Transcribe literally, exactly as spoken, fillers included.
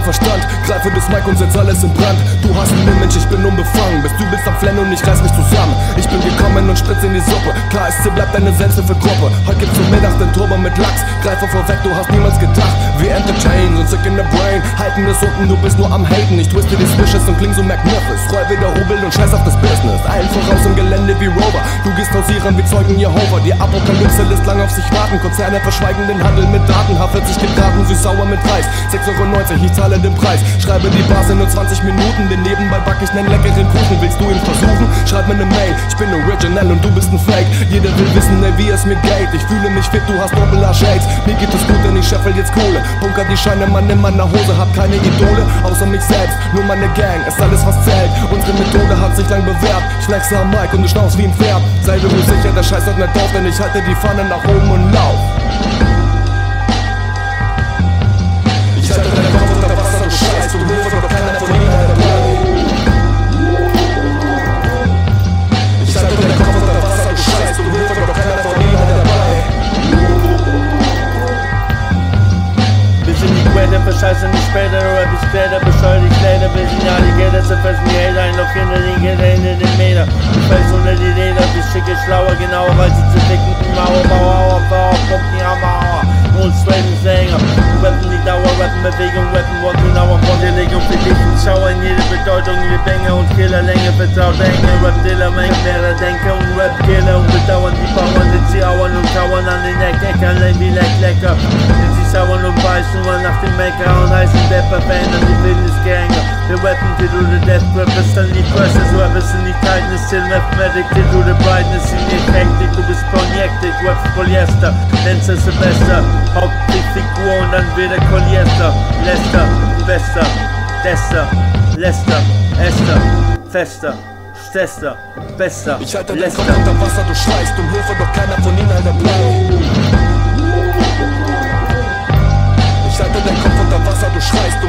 Verstand. Greife das Mic und setz alles in Brand. Du hast einen Mensch, ich bin unbefangen. Bist übelst am Flennen und ich reiß mich zusammen. Ich bin gekommen und spritz in die Suppe. K S C bleibt deine Selbsthilfegruppe. Heute gibt's zum Mittag den Turbo mit Lachs. Greife vorweg, du hast niemals gedacht. Wir entertainen, sind sick in the brain. Halten es unten, du bist nur am Haten. Ich twiste die Swishes und kling so McNuffles. Roll wieder Rubel und scheiß auf das Business. Allen voraus im Gelände wie Rover. Du gehst hausieren wie Zeugen Jehova. Die Apokalypse lässt lang auf sich warten. Konzerne verschweigen den Handel mit Daten. H vierzig gebraten, süß-sauer mit Reis. sechs Euro neunzig, ich zahle den Preis. Schreibe die Bars in nur zwanzig Minuten. Denn nebenbei back ich nen leckeren Kuchen. Willst du ihn versuchen? Schreib mir ne Mail. Ich bin original und du bist ein Fake. Jeder will wissen, ey, wie es mir geht. Ich fühle mich fit, du hast Doppel-A Shades. Mir geht es gut, denn ich scheffel jetzt Kohle. Bunker die Scheine, Mann in meiner Hose. Hab keine Idole, außer mich selbst. Nur meine Gang, ist alles was zählt. Unsere Methode hat sich lang bewährt. Ich lexe am Mic und du schnaufst wie ein Pferd. Sei dir ruhig sicher, der Scheiß hört nicht auf, denn ich halte die Pfanne nach oben und lauf. Ich halte deinen Kopf unter Wasser, du schreist, du Hilfe, doch keiner von ihnen hat dabei. Ich halte deinen Kopf unter Wasser, du schreist, du Hilfe, doch keiner von ihnen hat dabei. Wir sind die Quelle, verscheißen nicht später, Rap ist später, bescheuert die Kleider, wir sind ja die Gelder, zerfressen die Hater, ein Loch hinter den Gelder, hinter den Meter. Du fällst unter die Leder, bist schicke, schlauer, genauer, weil sie zu dicken, Mauer, Bauer, Auer, Bauer, Pump, die Hammer, Auer. Und Swaden Sänger, rappen die Dauer, rappen Bewegung, rappen Wort genauer, Vorlegung für dich und Schauer in jede Bedeutung, wie Bänge und Killerlänge, vertraut Enge, Rap-Diller, Menge, mehrere Denker und Rap-Killer und bedauern die Bauern, denn sie auern und kauern an den Eck-Eckern, wie leck lecker, denn sie sauern und beißen nur nach dem Mecker und heißen Depper-Fan an die Wildnisgänger. Wir rappen till du the death rappers, dann die Presses, Rappers in die Tightness, till Mathematic, till du the brightness, in die Hektik, du bist Projectic, Raps Polyester, nennst es Silvester. Hauptfigur und dann wieder Polyester, Lester, Bester, Dester, Lester, Esther, Fester, Stester, Bester, Ich halte den Kopf unter Wasser, du schreist um Hilfe, doch keiner von ihnen hat dabei. Ich halte den Kopf unter Wasser, du schreist